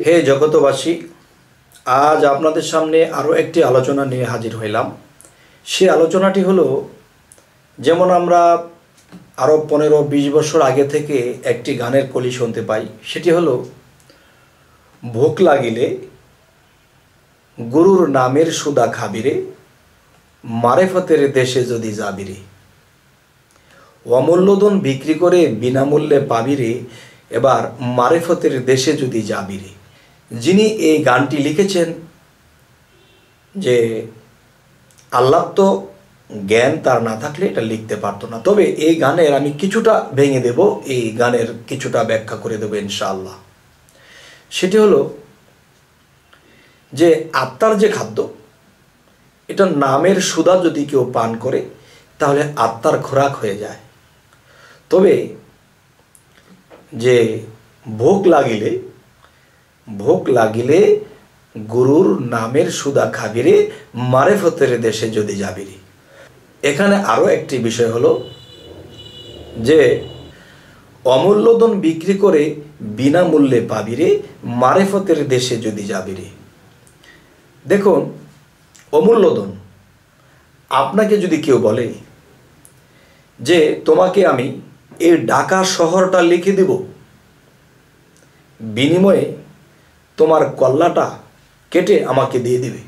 হে জগতবাসী, আজ আপনাদের সামনে আরও একটি আলোচনা নিয়ে হাজির হইলাম। সে আলোচনাটি হলো, যেমন আমরা আরও 15-20 বছর আগে থেকে একটি গানের কলি শুনতে পাই, সেটি হলো, ভোক লাগিলে গুরুর নামের সুদা খাবিরে, মারেফতের দেশে যদি যাবিরে, অমূল্যধন বিক্রি করে বিনামূল্যে পাবিরে, এবার মারেফতের দেশে যদি যাবিরে। যিনি এই গানটি লিখেছেন, যে আল্লাহ তো জ্ঞান তার না থাকলে এটা লিখতে পারতো না। তবে এই গানের আমি কিছুটা ভেঙে দেব, এই গানের কিছুটা ব্যাখ্যা করে দেব ইনশাআল্লাহ। সেটি হলো যে আত্মার যে খাদ্য, এটা নামের সুধা যদি কেউ পান করে তাহলে আত্মার খোরাক হয়ে যায়। তবে যে ভোক লাগিলে গুরুর নামের সুদা খাবিরে, মারেফতের দেশে যদি যাবিরে। এখানে আরও একটি বিষয় হলো যে অমূল্যধন বিক্রি করে বিনামূল্যে পাবিরে, মারেফতের দেশে যদি যাবিরে। দেখুন, অমূল্যধন, আপনাকে যদি কেউ বলে যে তোমাকে আমি এই ঢাকা শহরটা লিখে দিব, বিনিময়ে তোমার কল্লাটা কেটে আমাকে দিয়ে দিবে,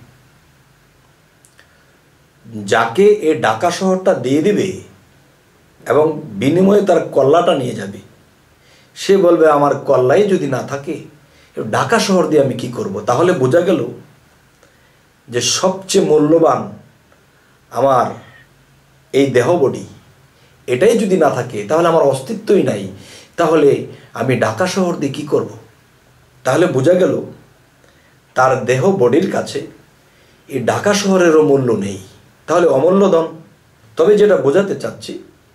যাকে এই ঢাকা শহরটা দিয়ে দিবে এবং বিনিময়ে তার কল্লাটা নিয়ে যাবে, সে বলবে আমার কল্লাই যদি না থাকে ঢাকা শহর দিয়ে আমি কি করব। তাহলে বোঝা গেল যে সবচেয়ে মূল্যবান আমার এই দেহ বডি, এটাই যদি না থাকে তাহলে আমার অস্তিত্বই নাই। তাহলে আমি ঢাকা শহর দিয়ে কী করব। তাহলে বোঝা গেল তার দেহ বডির কাছে এই ঢাকা শহরেরও মূল্য নেই, তাহলে অমূল্যধন। তবে যেটা বোঝাতে চাচ্ছি,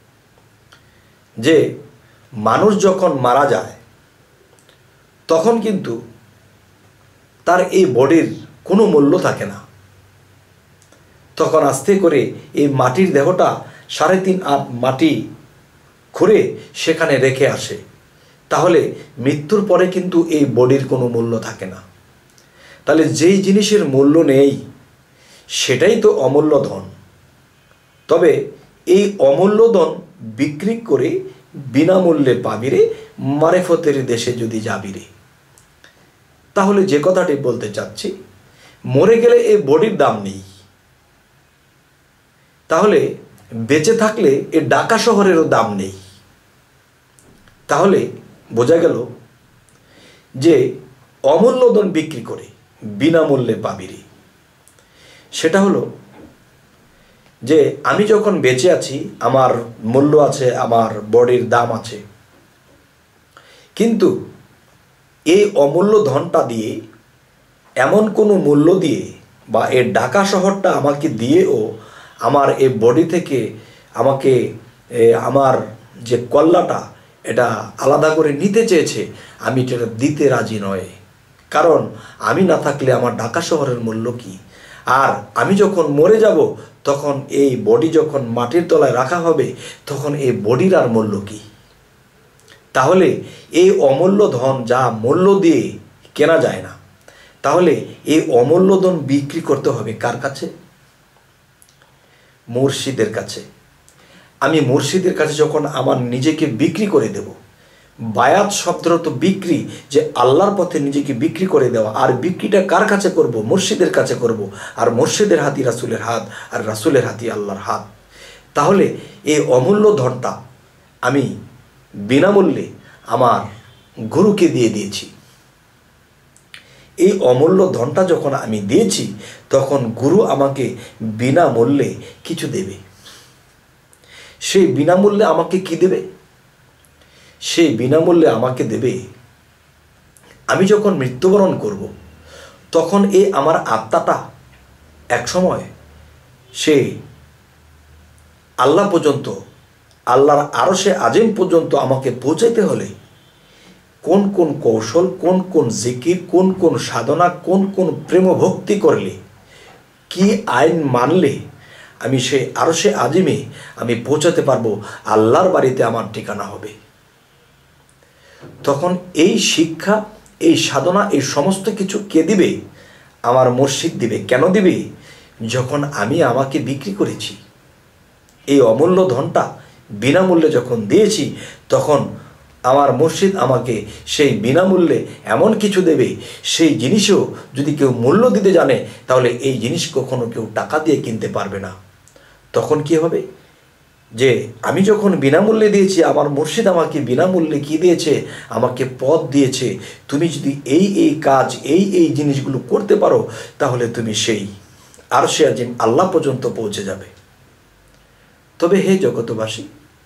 যে মানুষ যখন মারা যায় তখন কিন্তু তার এই বডির কোনো মূল্য থাকে না। তখন আস্তে করে এই মাটির দেহটা 3.5 হাত মাটি খুঁড়ে সেখানে রেখে আসে। তাহলে মৃত্যুর পরে কিন্তু এই বডির কোনো মূল্য থাকে না। তাহলে যেই জিনিসের মূল্য নেই সেটাই তো অমূল্য ধন। তবে এই অমূল্য ধন বিক্রি করে বিনামূল্যে পাবিরে, মারেফতের দেশে যদি যাবিরে। তাহলে যে কথাটি বলতে চাচ্ছি, মরে গেলে এই বডির দাম নেই, তাহলে বেঁচে থাকলে এই ঢাকা শহরেরও দাম নেই। তাহলে বোঝা গেল যে অমূল্যধন বিক্রি করে বিনামূল্যে পাবিরে। সেটা হলো যে আমি যখন বেঁচে আছি আমার মূল্য আছে, আমার বডির দাম আছে, কিন্তু এই অমূল্য ধনটা দিয়ে এমন কোনো মূল্য দিয়ে বা এই ঢাকা শহরটা আমাকে দিয়েও আমার এই বডি থেকে আমাকে আমার যে কল্লাটা এটা আলাদা করে নিতে চেয়েছে, আমি এটা দিতে রাজি নয়। কারণ আমি না থাকলে আমার ঢাকা শহরের মূল্য কি। আর আমি যখন মরে যাব তখন এই বডি যখন মাটির তলায় রাখা হবে তখন এই বডির আর মূল্য কি। তাহলে এই অমূল্য ধন যা মূল্য দিয়ে কেনা যায় না, তাহলে এই অমূল্য ধন বিক্রি করতে হবে কার কাছে? মুর্শিদের কাছে। আমি মুর্শিদের কাছে যখন আমার নিজেকে বিক্রি করে দেব, বায়াত শব্দটা তো বিক্রি, যে আল্লাহর পথে নিজেকে বিক্রি করে দেওয়া। আর বিক্রিটা কার কাছে করব? মুর্শিদের কাছে করব। আর মুর্শিদের হাতি রাসূলের হাত, আর রাসূলের হাতি আল্লাহর হাত। তাহলে এই অমূল্য ধনটা আমি বিনামূল্যে আমার গুরুকে দিয়ে দিয়েছি। এই অমূল্য ধনটা যখন আমি দিয়েছি তখন গুরু আমাকে বিনামূল্যে কিছু দেবে। সেই বিনামূল্যে আমাকে কি দেবে? সেই বিনামূল্যে আমাকে দেবে, আমি যখন মৃত্যুবরণ করব তখন এই আমার আত্মাটা এক সময় সে আল্লাহ পর্যন্ত, আল্লাহর আরশে আজিম পর্যন্ত আমাকে পৌঁছাইতে হলে কোন কোন কৌশল, কোন কোন জিকির, কোন কোন সাধনা, কোন কোন প্রেম ভক্তি করলে, কি আইন মানলে আমি সেই আরশে আজিমে আমি পৌঁছাতে পারবো, আল্লাহর বাড়িতে আমার ঠিকানা হবে। তখন এই শিক্ষা, এই সাধনা, এই সমস্ত কিছু কে দিবে? আমার মুর্শিদ দিবে। কেন দিবে? যখন আমি আমাকে বিক্রি করেছি, এই অমূল্য ধনটা বিনামূল্যে যখন দিয়েছি, তখন আমার মুর্শিদ আমাকে সেই বিনামূল্যে এমন কিছু দেবে, সেই জিনিসও যদি কেউ মূল্য দিতে জানে, তাহলে এই জিনিস কখনো কেউ টাকা দিয়ে কিনতে পারবে না। তখন কি হবে? যে আমি যখন বিনামূল্যে দিয়েছি, আমার মুর্শিদ আমাকে বিনামূল্যে কি দিয়েছে? আমাকে পথ দিয়েছে। তুমি যদি এই কাজ, এই জিনিসগুলো করতে পারো, তাহলে তুমি সেই আরশে আজিম আল্লাহ পর্যন্ত পৌঁছে যাবে। তবে হে জগতবাসী,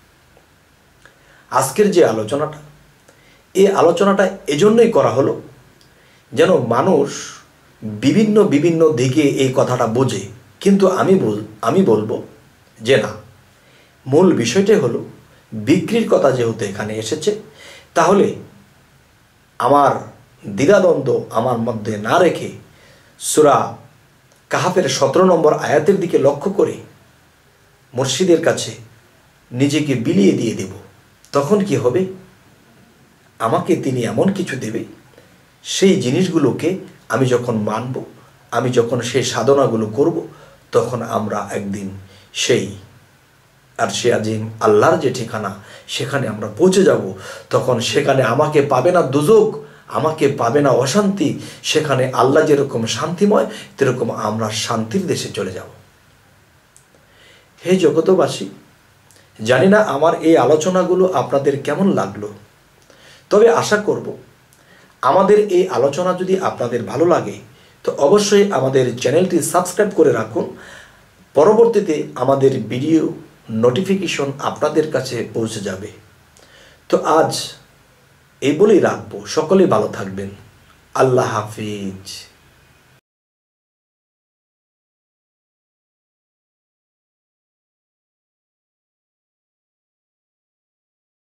আজকের যে আলোচনাটা, এই আলোচনাটা এজন্যই করা হলো যেন মানুষ বিভিন্ন দিকে এই কথাটা বোঝে। কিন্তু আমি বলবো যে না, মূল বিষয়টাই হলো বিক্রির কথা যেহেতু এখানে এসেছে, তাহলে আমার দ্বিধাদ্বন্দ্ব আমার মধ্যে না রেখে সূরা কাহাফের 17 নম্বর আয়াতের দিকে লক্ষ্য করে মুর্শিদের কাছে নিজেকে বিলিয়ে দিয়ে দেব। তখন কি হবে? আমাকে তিনি এমন কিছু দেবে, সেই জিনিসগুলোকে আমি যখন মানব, আমি যখন সেই সাধনাগুলো করব, তখন আমরা একদিন সেই আরশে আজিম আল্লাহর যে ঠিকানা, সেখানে আমরা পৌঁছে যাব। তখন সেখানে আমাকে পাবে না দুজক, আমাকে পাবে না অশান্তি। সেখানে আল্লাহ যেরকম শান্তিময়, তেরকম আমরা শান্তির দেশে চলে যাব। হে জগতবাসী, জানি না আমার এই আলোচনাগুলো আপনাদের কেমন লাগলো, তবে আশা করব আমাদের এই আলোচনা যদি আপনাদের ভালো লাগে, তো অবশ্যই আমাদের চ্যানেলটি সাবস্ক্রাইব করে রাখুন। পরবর্তীতে আমাদের ভিডিও নোটিফিকেশন আপনাদের কাছে পৌঁছে যাবে। তো আজ এই বলেই রাখবো। সকলেই ভালো থাকবেন। আল্লাহ হাফিজ।